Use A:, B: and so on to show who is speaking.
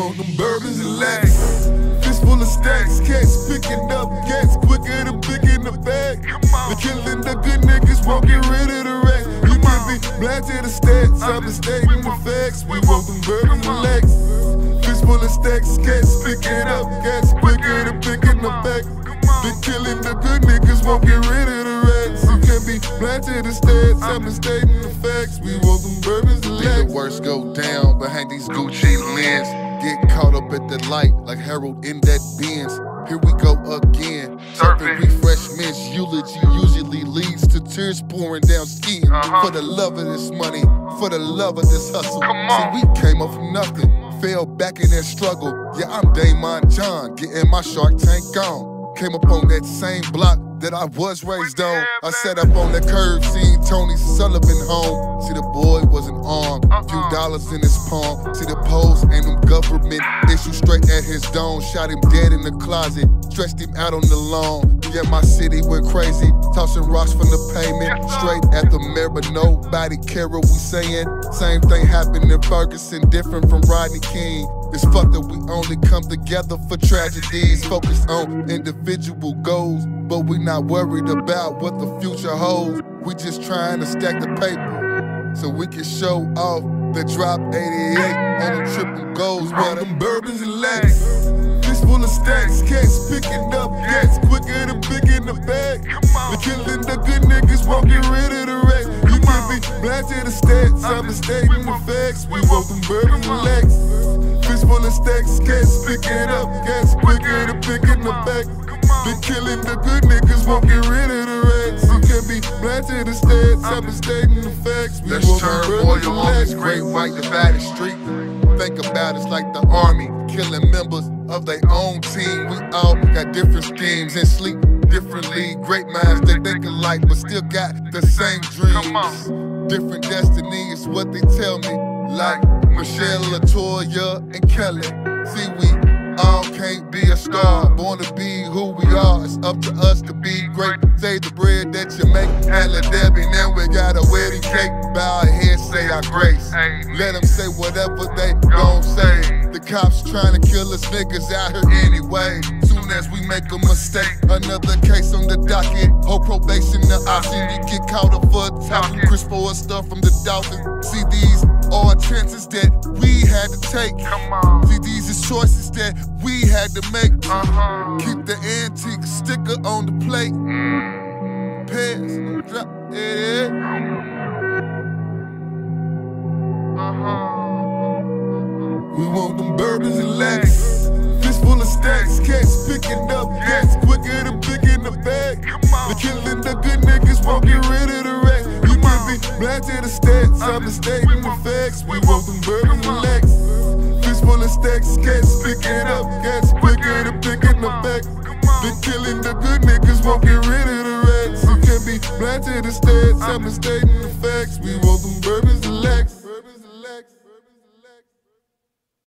A: want them bourbons and lax. Fist full of stacks, cats picking up gas quicker than picking the bag. The killing the good niggas won't get rid of the racks. You can be blind to the stats, I'm stating the facts. We want them bourbons and lax. Fist full of stacks, cats picking up gas quicker than picking the bag. The killing the good niggas won't get rid of the racks. You can be blind to the stats, I'm stating the facts. We want them bourbons and lax.
B: The worst go down behind these Gucci lens. Get caught up at the light like Harold in that Benz. Here we go again. Serving refreshments, eulogy usually leads to tears pouring down skin. For the love of this money, for the love of this hustle. See, we came up from nothing, fell back in that struggle. Yeah, I'm Damon John, getting my Shark Tank on. Came up on that same block that I was raised on. I sat up on the curb, seen Tony Sullivan home. See, the boy wasn't armed, few dollars in his palm. See, the post and them government issues straight at his dome. Shot him dead in the closet, stretched him out on the lawn. Yeah, my city went crazy, tossing rocks from the pavement, straight at the mayor, but nobody care what we saying. Same thing happened in Ferguson, different from Rodney King. It's fucked that we only come together for tragedies, focused on individual goals, but we not worried about what the future holds. We just trying to stack the paper so we can show off that drop 88 on the triple goals.
A: All them bourbons and lax, fist full of stacks, cats picking up gas quicker than picking the bag. The killing the good niggas won't get rid of the racks. You can be blind to the stats, I'm stating the facts. We want them bourbons and lax. Fist full of stacks, cats picking up gas quicker than picking the back. The killing the good niggas won't get rid of the rats. You can be blind to the stats, I'm stating the facts. We
B: Let's turn oil on this great white divided street. Think about it's like the army, killing members of their own team. We all got different schemes and sleep differently. Great minds, they think alike, but still got the same dreams. Different destiny is what they tell me. Like Michelle, Latoya, and Kelly. See, we all can't be a star, born to be who we are. It's up to us to be great. Save the bread that you make, Hella Debbie. Now we got a wedding cake. Bow our heads, say our grace. Let them say whatever they gon' say. The cops trying to kill us niggas out here anyway. Soon as we make a mistake, another case on the docket. Whole probation the option. You get caught up for a topping. Crispo or stuff from the Dolphins. See, these are chances that we had to take. See, these is choices that we had to make. Keep the antique sticker on the plate. Pass, drop it. We want them bourbons and lax. Fist full of stacks, cats picking up gas quicker than picking the bag. The killing the good niggas won't get rid of the racks. You can be blind to the stats, I'm stating the facts. We want them bourbons and lax. Fist full of stacks, cats picking up gas quicker than picking the bag. The killing the good niggas won't get rid of the racks. You can be blind to the stats, I'm stating the facts. We want them bourbons and lax.